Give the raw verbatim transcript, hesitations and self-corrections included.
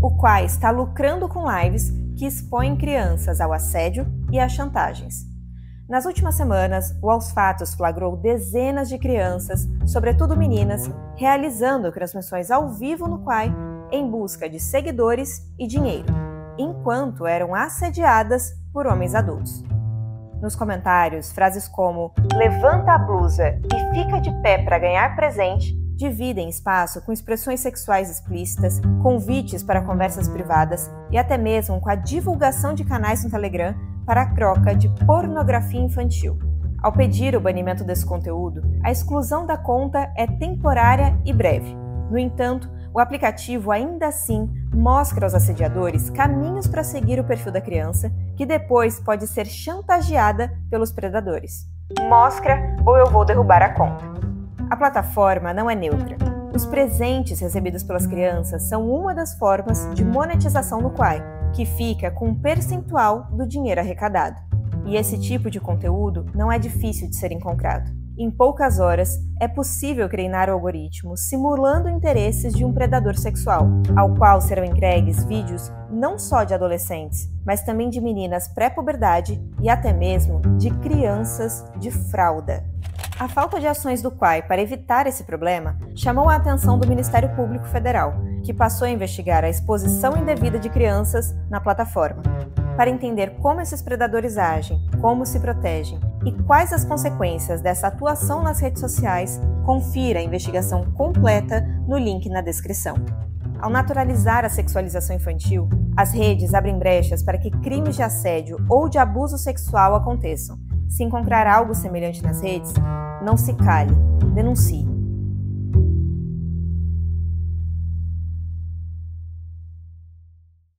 o Quai está lucrando com lives que expõem crianças ao assédio e às chantagens. Nas últimas semanas, o Aos Fatos flagrou dezenas de crianças, sobretudo meninas, realizando transmissões ao vivo no Quai em busca de seguidores e dinheiro, enquanto eram assediadas por homens adultos. Nos comentários, frases como "levanta a blusa e fica de pé para ganhar presente" dividem espaço com expressões sexuais explícitas, convites para conversas privadas e até mesmo com a divulgação de canais no Telegram para a troca de pornografia infantil. Ao pedir o banimento desse conteúdo, a exclusão da conta é temporária e breve. No entanto, o aplicativo ainda assim mostra aos assediadores caminhos para seguir o perfil da criança, que depois pode ser chantageada pelos predadores. Mostra ou eu vou derrubar a conta. A plataforma não é neutra. Os presentes recebidos pelas crianças são uma das formas de monetização no Quai, que fica com um percentual do dinheiro arrecadado. E esse tipo de conteúdo não é difícil de ser encontrado. Em poucas horas, é possível treinar o algoritmo simulando interesses de um predador sexual, ao qual serão entregues vídeos não só de adolescentes, mas também de meninas pré-puberdade e até mesmo de crianças de fralda. A falta de ações do Quai para evitar esse problema chamou a atenção do Ministério Público Federal, que passou a investigar a exposição indevida de crianças na plataforma. Para entender como esses predadores agem, como se protegem e quais as consequências dessa atuação nas redes sociais, confira a investigação completa no link na descrição. Ao naturalizar a sexualização infantil, as redes abrem brechas para que crimes de assédio ou de abuso sexual aconteçam. Se encontrar algo semelhante nas redes, não se cale, denuncie.